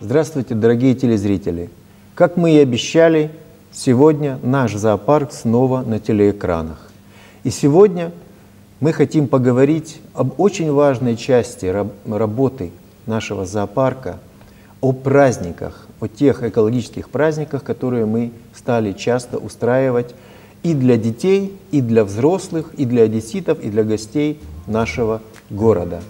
Здравствуйте, дорогие телезрители! Как мы и обещали, сегодня наш зоопарк снова на телеэкранах. И сегодня мы хотим поговорить об очень важной части работы нашего зоопарка, о праздниках, о тех экологических праздниках, которые мы стали часто устраивать и для детей, и для взрослых, и для одесситов, и для гостей нашего города.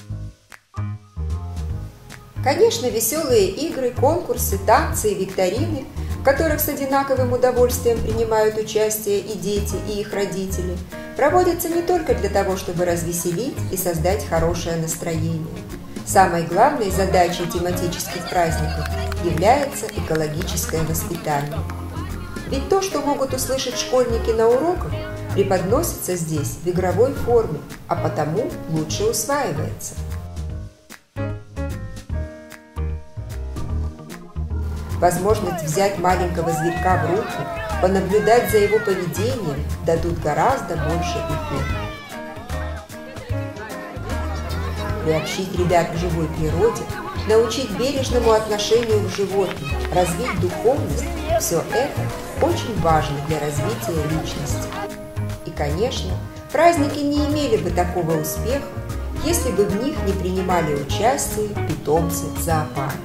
Конечно, веселые игры, конкурсы, танцы и викторины, в которых с одинаковым удовольствием принимают участие и дети, и их родители, проводятся не только для того, чтобы развеселить и создать хорошее настроение. Самой главной задачей тематических праздников является экологическое воспитание. Ведь то, что могут услышать школьники на уроках, преподносится здесь в игровой форме, а потому лучше усваивается. Возможность взять маленького зверька в руки, понаблюдать за его поведением дадут гораздо больше эффекта. Приобщить ребят к живой природе, научить бережному отношению к животным, развить духовность – все это очень важно для развития личности. И, конечно, праздники не имели бы такого успеха, если бы в них не принимали участие питомцы зоопарка.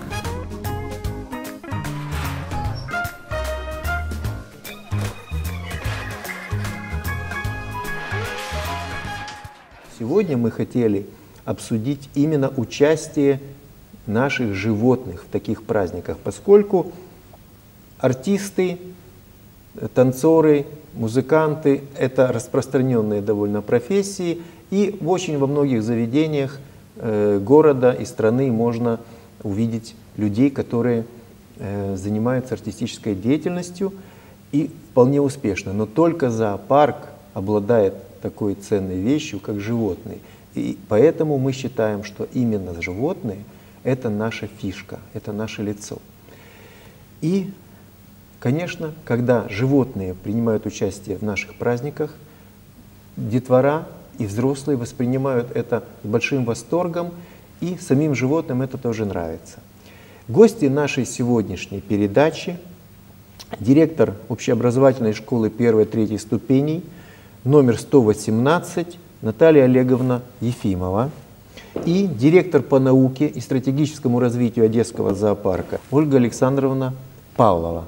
Сегодня мы хотели обсудить именно участие наших животных в таких праздниках, поскольку артисты, танцоры, музыканты – это распространенные довольно профессии, и очень во многих заведениях города и страны можно увидеть людей, которые занимаются артистической деятельностью и вполне успешно. Но только зоопарк обладает такой ценной вещью, как животные. И поэтому мы считаем, что именно животные – это наша фишка, это наше лицо. И, конечно, когда животные принимают участие в наших праздниках, детвора и взрослые воспринимают это с большим восторгом, и самим животным это тоже нравится. Гости нашей сегодняшней передачи – директор общеобразовательной школы 1-3 ступеней, номер 118, Наталья Олеговна Ефимова, и директор по науке и стратегическому развитию Одесского зоопарка Ольга Александровна Павлова.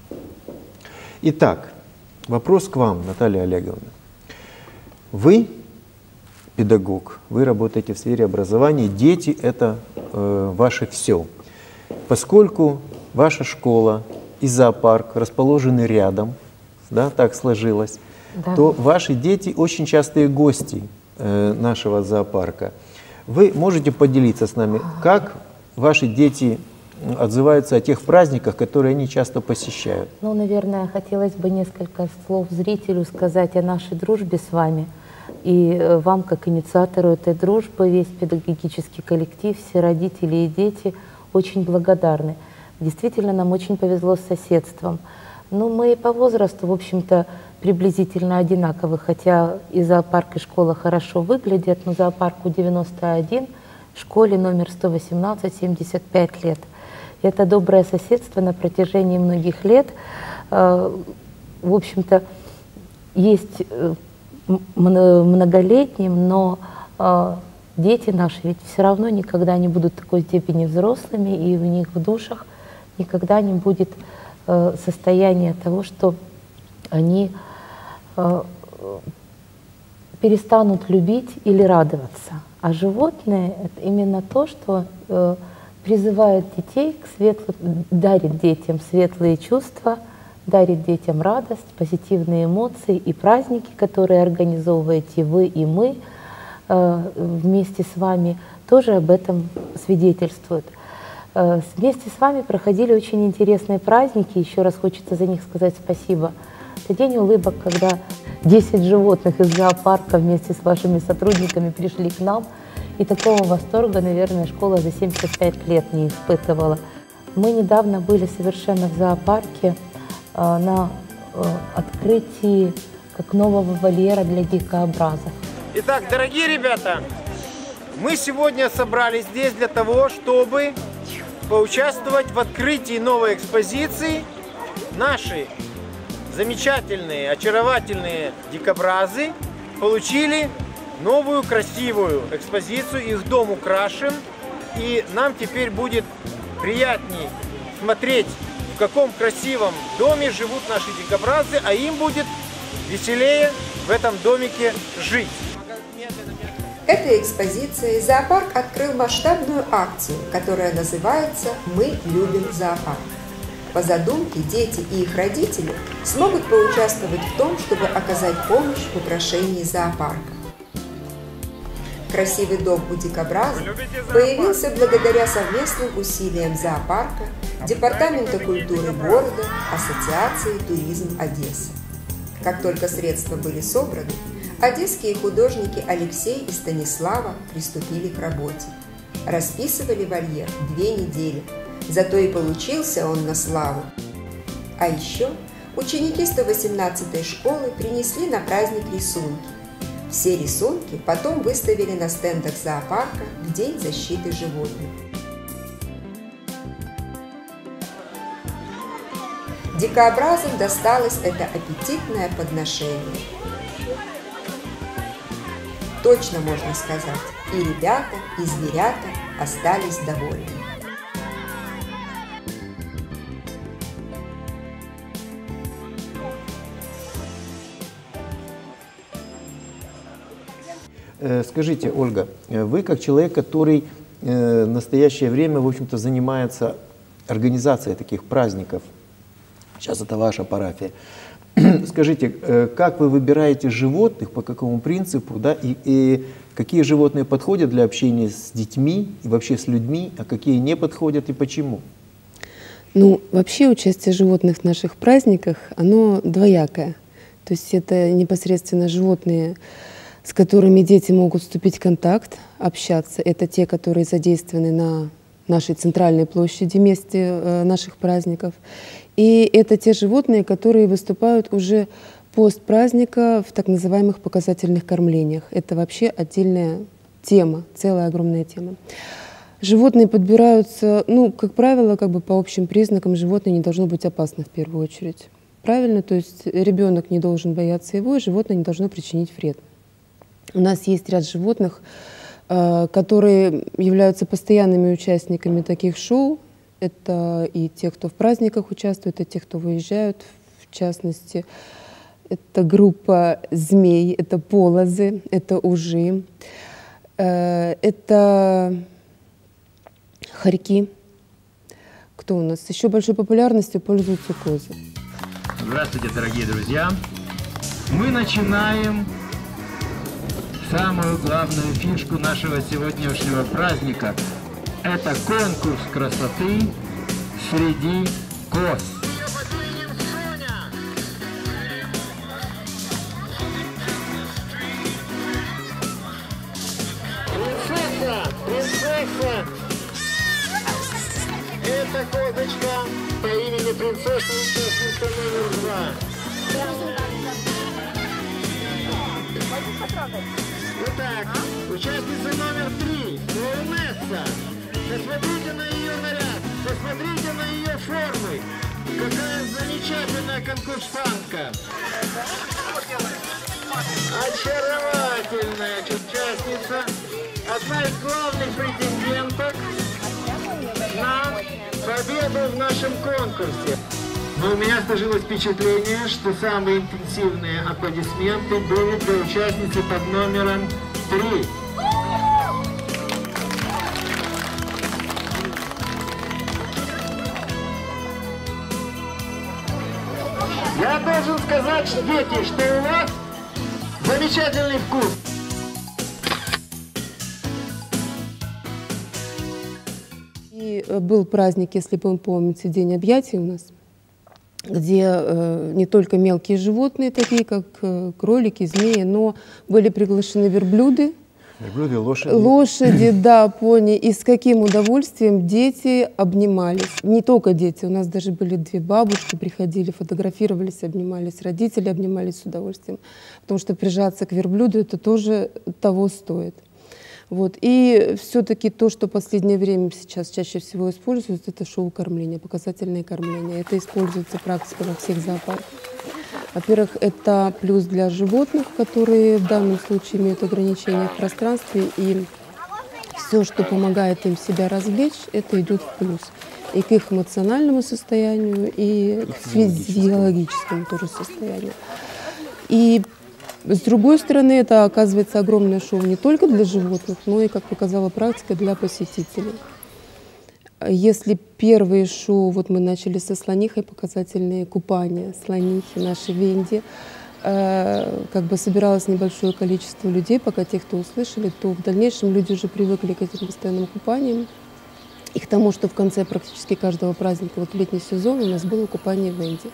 Итак, вопрос к вам, Наталья Олеговна. Вы педагог, вы работаете в сфере образования, дети – это ваше все. Поскольку ваша школа и зоопарк расположены рядом, да, так сложилось, да, то ваши дети очень частые гости нашего зоопарка. Вы можете поделиться с нами, как ваши дети отзываются о тех праздниках, которые они часто посещают? Ну, наверное, хотелось бы несколько слов зрителю сказать о нашей дружбе с вами. И вам, как инициатору этой дружбы, весь педагогический коллектив, все родители и дети очень благодарны. Действительно, нам очень повезло с соседством. Ну, мы по возрасту, в общем-то, приблизительно одинаковы, хотя и зоопарк, и школа хорошо выглядят, но зоопарку 91, школе номер 118, 75 лет. Это доброе соседство на протяжении многих лет. В общем-то, есть многолетним, но дети наши ведь все равно никогда не будут в такой степени взрослыми, и в них в душах никогда не будет состояние того, что они перестанут любить или радоваться. А животные — это именно то, что призывает детей к светлым, дарит детям светлые чувства, дарит детям радость, позитивные эмоции и праздники, которые организовываете вы и мы вместе с вами, тоже об этом свидетельствуют. Вместе с вами проходили очень интересные праздники. Еще раз хочется за них сказать спасибо. Это день улыбок, когда 10 животных из зоопарка вместе с вашими сотрудниками пришли к нам. И такого восторга, наверное, школа за 75 лет не испытывала. Мы недавно были совершенно в зоопарке на открытии как нового вольера для дикообразов. Итак, дорогие ребята, мы сегодня собрались здесь для того, чтобы поучаствовать в открытии новой экспозиции. Наши замечательные, очаровательные дикобразы получили новую красивую экспозицию, их дом украшен, и нам теперь будет приятней смотреть, в каком красивом доме живут наши дикобразы, а им будет веселее в этом домике жить. Этой экспозицией зоопарк открыл масштабную акцию, которая называется «Мы любим зоопарк». По задумке, дети и их родители смогут поучаствовать в том, чтобы оказать помощь в украшении зоопарка. Красивый дом у дикобраза появился благодаря совместным усилиям зоопарка, Департамента культуры города, Ассоциации «Туризм Одессы». Как только средства были собраны, одесские художники Алексей и Станислава приступили к работе. Расписывали вольер 2 недели, зато и получился он на славу. А еще ученики 118-й школы принесли на праздник рисунки. Все рисунки потом выставили на стендах зоопарка в День защиты животных. Дикообразам досталось это аппетитное подношение. Точно можно сказать, и ребята, и зверята остались довольны. Скажите, Ольга, вы как человек, который в настоящее время, в общем-то, занимается организацией таких праздников, сейчас это ваша парафия, скажите, как вы выбираете животных, по какому принципу, да, и какие животные подходят для общения с детьми и вообще с людьми, а какие не подходят и почему? Ну, вообще участие животных в наших праздниках, оно двоякое. То есть это непосредственно животные, с которыми дети могут вступить в контакт, общаться. Это те, которые задействованы на нашей центральной площади, месте наших праздников. И это те животные, которые выступают уже пост праздника в так называемых показательных кормлениях. Это вообще отдельная тема, целая огромная тема. Животные подбираются, ну, как правило, как бы по общим признакам животное не должно быть опасно в первую очередь. Правильно? То есть ребенок не должен бояться его, и животное не должно причинить вред. У нас есть ряд животных, которые являются постоянными участниками таких шоу. Это и те, кто в праздниках участвует, и те, кто выезжают, в частности. Это группа змей, это полозы, это ужи, это хорьки. Кто у нас? Еще большой популярностью пользуются козы. Здравствуйте, дорогие друзья! Мы начинаем самую главную фишку нашего сегодняшнего праздника. Это конкурс красоты среди коз. Принцесса! Это козочка по имени принцесса, участница номер 2. Итак, участница номер 3, Лунесса. Посмотрите на ее наряд, посмотрите на ее формы. Какая замечательная конкурсантка. Очаровательная участница. Одна из главных претенденток на победу в нашем конкурсе. Но у меня сложилось впечатление, что самые интенсивные аплодисменты были для участницы под номером 3. Я должен сказать, дети, что у вас замечательный вкус. И был праздник, если вы помните, День объятий у нас, где не только мелкие животные, такие как кролики, змеи, но были приглашены верблюды. Верблюды, лошади. Лошади, да, пони. И с каким удовольствием дети обнимались. Не только дети, у нас даже были 2 бабушки, приходили, фотографировались, обнимались, родители обнимались с удовольствием. Потому что прижаться к верблюду, это тоже того стоит. Вот. И все-таки то, что в последнее время сейчас чаще всего используется, это шоу-кормление, показательное кормление. Это используется практика во всех зоопарках. Во-первых, это плюс для животных, которые в данном случае имеют ограничения в пространстве, и все, что помогает им себя развлечь, это идет в плюс. И к их эмоциональному состоянию, и к физиологическому тоже состоянию. И с другой стороны, это оказывается огромное шоу не только для животных, но и, как показала практика, для посетителей. Если первые шоу, вот мы начали со слонихой, показательные купания слонихи, нашей Венди, как бы собиралось небольшое количество людей, пока те, кто услышали, то в дальнейшем люди уже привыкли к этим постоянным купаниям и к тому, что в конце практически каждого праздника, вот в летний сезон, у нас было купание Венди.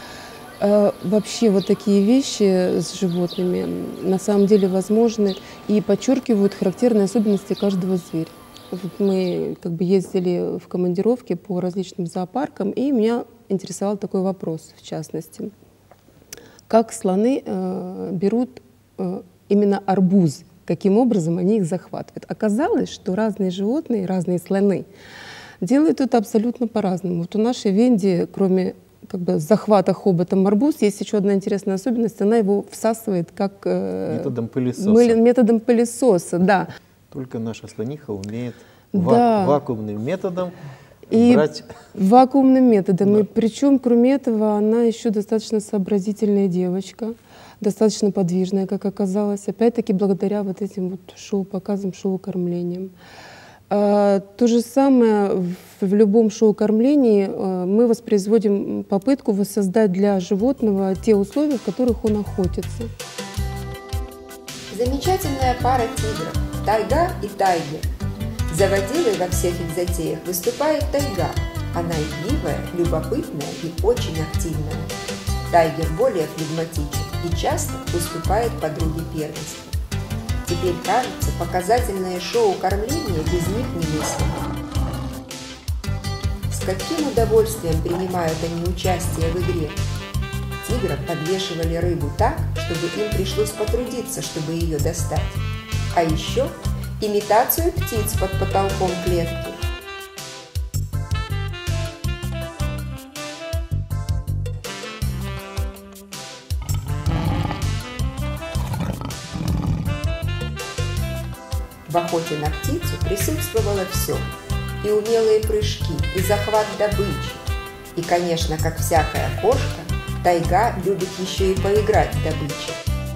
Вообще вот такие вещи с животными на самом деле возможны и подчеркивают характерные особенности каждого зверя. Вот мы как бы ездили в командировки по различным зоопаркам, и меня интересовал такой вопрос, в частности. Как слоны берут именно арбузы, каким образом они их захватывают. Оказалось, что разные животные, разные слоны делают это абсолютно по-разному. Вот у нашей Венди, кроме как бы захвата хоботом арбуз, есть еще одна интересная особенность, она его всасывает как методом пылесоса. Методом пылесоса, да. Только наша слониха умеет вакуумным методом брать. Вакуумным методом. Да. И причем, кроме этого, она еще достаточно сообразительная девочка, достаточно подвижная, как оказалось, опять-таки благодаря вот этим вот шоу-показам, шоу-кормлениям. То же самое в любом шоу-кормлении мы воспроизводим попытку воссоздать для животного те условия, в которых он охотится. Замечательная пара тигров – Тайга и Тайгер. Заводилой во всех их затеях выступает Тайга. Она игривая, любопытная и очень активная. Тайгер более флегматичен и часто уступает подруге первенства. Теперь, кажется, показательное шоу кормления без них немыслимо. С каким удовольствием принимают они участие в игре? Тиграм подвешивали рыбу так, чтобы им пришлось потрудиться, чтобы ее достать. А еще имитацию птиц под потолком клетки. В охоте на птицу присутствовало все. И умелые прыжки, и захват добычи. И, конечно, как всякая кошка, Тайга любит еще и поиграть в добычу.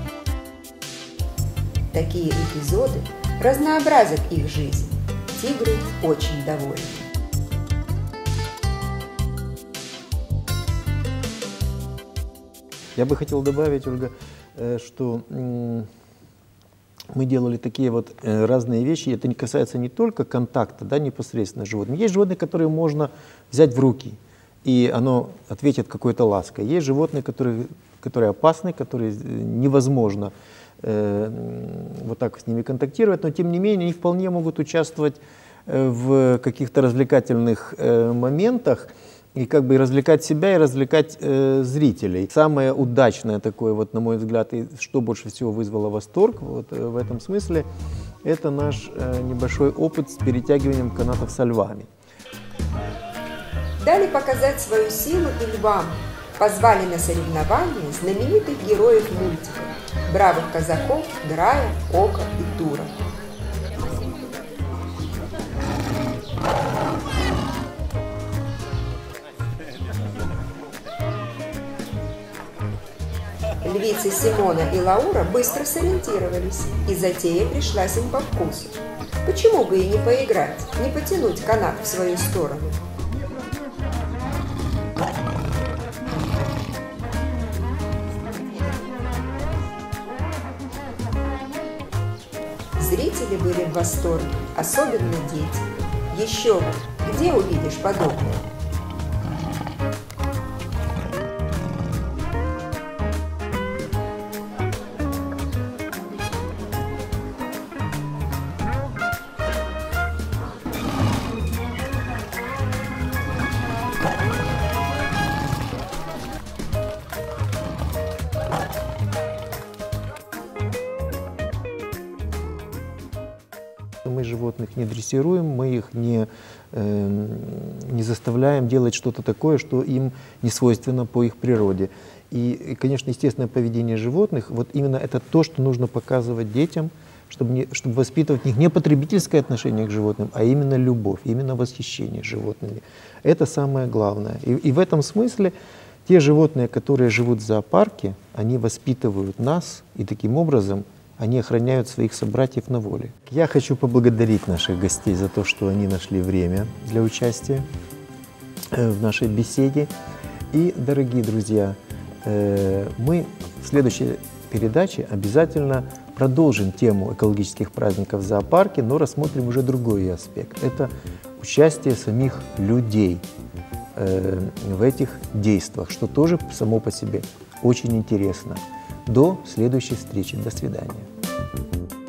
Такие эпизоды разнообразят их жизнь. Тигры очень довольны. Я бы хотел добавить, Ольга, что мы делали такие вот разные вещи. Это не касается не только контакта, да, непосредственно с животным. Есть животные, которые можно взять в руки, и оно ответит какой-то лаской. Есть животные, которые опасны, которые невозможно вот так с ними контактировать, но тем не менее они вполне могут участвовать в каких-то развлекательных моментах и как бы развлекать себя и развлекать зрителей. Самое удачное такое, вот, на мой взгляд, и что больше всего вызвало восторг вот, в этом смысле, это наш небольшой опыт с перетягиванием канатов со львами. Дали показать свою силу и львам. Позвали на соревнования знаменитых героев мультиков, бравых казаков Грая, Ока и Тура. Львицы Симона и Лаура быстро сориентировались, и затея пришлась им по вкусу. Почему бы и не поиграть, не потянуть канат в свою сторону? Зрители были в восторге, особенно дети. Еще бы, где увидишь подобное? их не дрессируем, мы их не заставляем делать что-то такое, что им не свойственно по их природе. И, конечно, естественное поведение животных, вот именно это то, что нужно показывать детям, чтобы воспитывать в них не потребительское отношение к животным, а именно любовь, именно восхищение животными. Это самое главное. И в этом смысле те животные, которые живут в зоопарке, они воспитывают нас, и таким образом они охраняют своих собратьев на воле. Я хочу поблагодарить наших гостей за то, что они нашли время для участия в нашей беседе. И, дорогие друзья, мы в следующей передаче обязательно продолжим тему экологических праздников в зоопарке, но рассмотрим уже другой аспект. Это участие самих людей в этих действиях, что тоже само по себе очень интересно. До следующей встречи. До свидания.